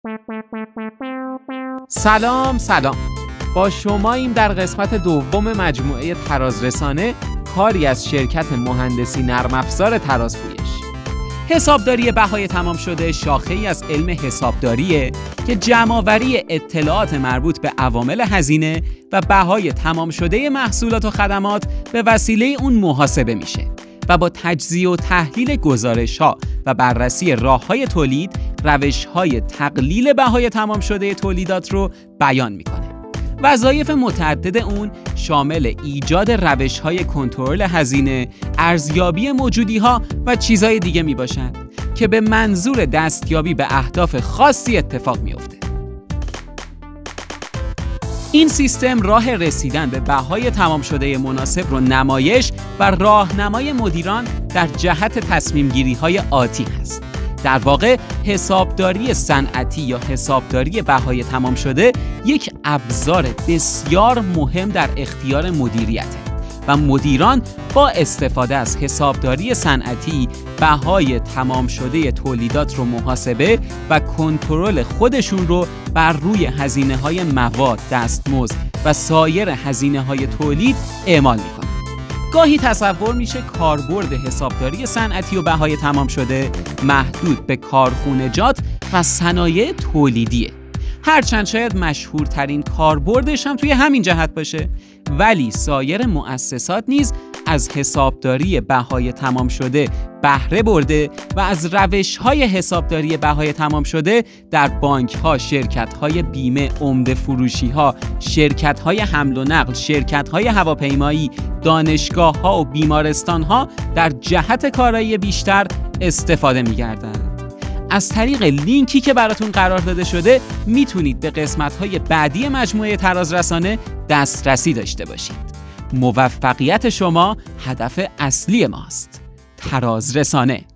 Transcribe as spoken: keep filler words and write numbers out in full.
سلام سلام با شماییم در قسمت دوم مجموعه ترازرسانه، کاری از شرکت مهندسی نرم افزار ترازپویش. حسابداری بهای تمام شده شاخه‌ای از علم حسابداریه که جمع‌آوری اطلاعات مربوط به عوامل هزینه و بهای تمام شده محصولات و خدمات به وسیله اون محاسبه میشه و با تجزیه و تحلیل گزارش‌ها و بررسی راه‌های تولید، روش‌های تقلیل بهای تمام شده تولیدات رو بیان میکنه. وظایف متعدد اون شامل ایجاد روش‌های کنترل هزینه، ارزیابی موجودی‌ها و چیزهای دیگه میباشند که به منظور دستیابی به اهداف خاصی اتفاق میفته. این سیستم راه رسیدن به بهای تمام شده مناسب رو نمایش و راهنمای مدیران در جهت تصمیم گیری های آتی هست. در واقع حسابداری صنعتی یا حسابداری بهای تمام شده یک ابزار بسیار مهم در اختیار مدیریته و مدیران با استفاده از حسابداری صنعتی بهای تمام شده تولیدات رو محاسبه و کنترل خودشون رو بر روی هزینه‌های مواد، دستمزد و سایر هزینه‌های تولید اعمال می‌کنن. گاهی تصور میشه کاربرد حسابداری صنعتی و بهای تمام شده محدود به کارخونجات و صنایع تولیدیه. هرچند شاید مشهورترین کاربردش هم توی همین جهت باشه، ولی سایر مؤسسات نیز از حسابداری بهای تمام شده بهره برده و از روش‌های حسابداری بهای تمام شده در بانک‌ها، شرکت‌های بیمه، عمده فروشی‌ها، شرکت‌های حمل و نقل، شرکت‌های هواپیمایی، دانشگاه‌ها و بیمارستان‌ها در جهت کارایی بیشتر استفاده می‌گردند. از طریق لینکی که براتون قرار داده شده میتونید به قسمت‌های بعدی مجموعه ترازرسانه دسترسی داشته باشید. موفقیت شما هدف اصلی ماست. ترازرسانه.